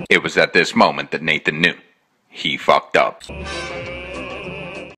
It was at this moment that Nathan knew. He fucked up.